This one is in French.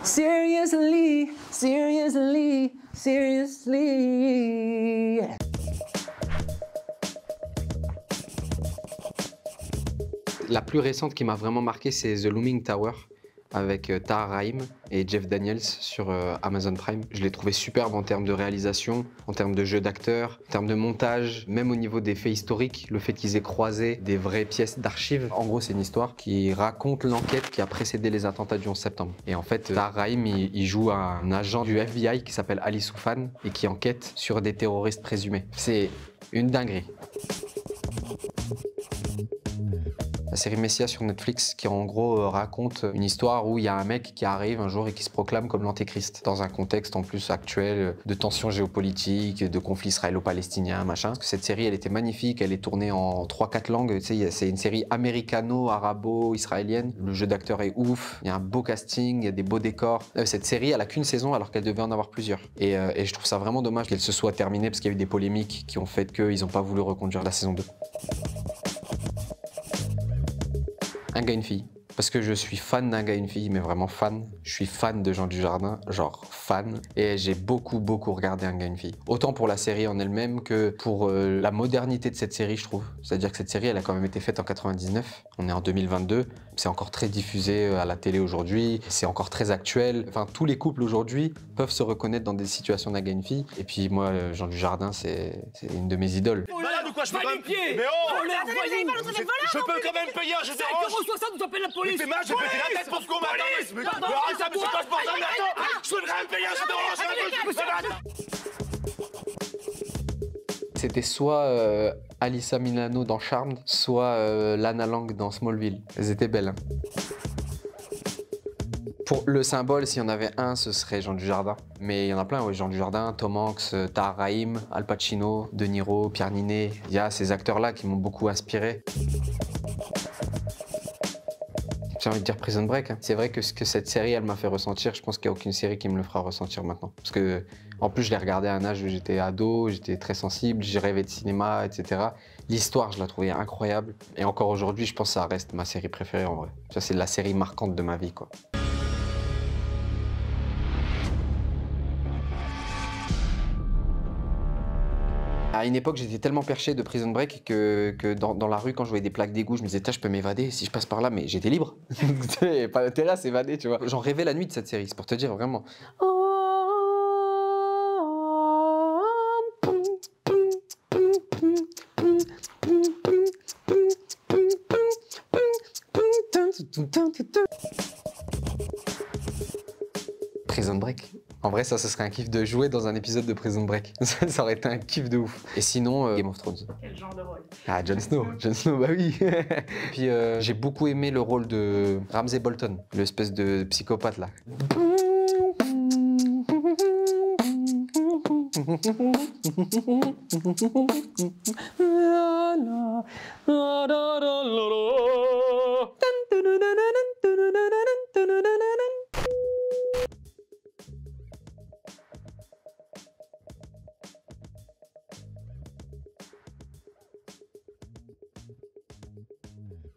Seriously, seriously, seriously. La plus récente qui m'a vraiment marqué, c'est The Looming Tower avec Tahar Rahim et Jeff Daniels sur Amazon Prime. Je l'ai trouvé superbe en termes de réalisation, en termes de jeu d'acteur, en termes de montage, même au niveau des faits historiques, le fait qu'ils aient croisé des vraies pièces d'archives. En gros, c'est une histoire qui raconte l'enquête qui a précédé les attentats du 11 septembre. Et en fait, Tahar Rahim, il joue un agent du FBI qui s'appelle Ali Soufan et qui enquête sur des terroristes présumés. C'est une dinguerie. La série Messia sur Netflix qui en gros raconte une histoire où il y a un mec qui arrive un jour et qui se proclame comme l'antéchrist dans un contexte en plus actuel de tensions géopolitiques, de conflits israélo-palestiniens, machin. Parce que cette série elle était magnifique, elle est tournée en 3-4 langues, tu sais, c'est une série américano-arabo-israélienne. Le jeu d'acteur est ouf, il y a un beau casting, il y a des beaux décors. Cette série elle a qu'une saison alors qu'elle devait en avoir plusieurs. Et je trouve ça vraiment dommage qu'elle se soit terminée parce qu'il y a eu des polémiques qui ont fait qu'ils n'ont pas voulu reconduire la saison 2. Un gars, une fille. Parce que je suis fan d'un gars, une fille, mais vraiment fan. Je suis fan de Jean Dujardin, genre fan. Et j'ai beaucoup regardé Un gars, une fille. Autant pour la série en elle-même que pour la modernité de cette série, je trouve. C'est-à-dire que cette série, elle a quand même été faite en 99. On est en 2022. C'est encore très diffusé à la télé aujourd'hui. C'est encore très actuel. Enfin, tous les couples aujourd'hui peuvent se reconnaître dans des situations d'un gars, une fille. Et puis moi, Jean Dujardin, c'est une de mes idoles. Malade ou quoi, je peux quand même... Mais oh, je peux quand même payer un jeu d'orange. 5,60 €, vous appelez la police. Mais je peux payer la tête pour ce qu'on m'attend. Mais arrête ça, mais c'est pas sportif, mais attends. Je peux quand même payer un jeu d'orange. C'était soit Alyssa Milano dans Charmed, soit Lana Lang dans Smallville. Elles étaient belles. Hein. Pour le symbole, s'il y en avait un, ce serait Jean Dujardin. Mais il y en a plein, oui. Jean Dujardin, Tom Hanks, Tahar Rahim, Al Pacino, De Niro, Pierre Niney. Il y a ces acteurs-là qui m'ont beaucoup inspiré. J'ai envie de dire Prison Break. Hein. C'est vrai que ce que cette série, elle m'a fait ressentir, je pense qu'il n'y a aucune série qui me le fera ressentir maintenant. Parce que, en plus, je l'ai regardé à un âge où j'étais ado, j'étais très sensible, j'ai rêvé de cinéma, etc. L'histoire, je la trouvais incroyable. Et encore aujourd'hui, je pense que ça reste ma série préférée en vrai. Ça, c'est la série marquante de ma vie, quoi. À une époque, j'étais tellement perché de Prison Break que dans la rue, quand je voyais des plaques d'égout, je me disais, je peux m'évader si je passe par là, mais j'étais libre. Pas d'intérêt à s'évader, tu vois. J'en rêvais la nuit de cette série, c'est pour te dire, vraiment. Prison Break. En vrai, ça serait un kiff de jouer dans un épisode de Prison Break. Ça aurait été un kiff de ouf. Et sinon, Game of Thrones. Quel genre de rôle? Ah, Jon Snow. Jon Snow, bah oui. Puis j'ai beaucoup aimé le rôle de Ramsay Bolton, l'espèce de psychopathe là.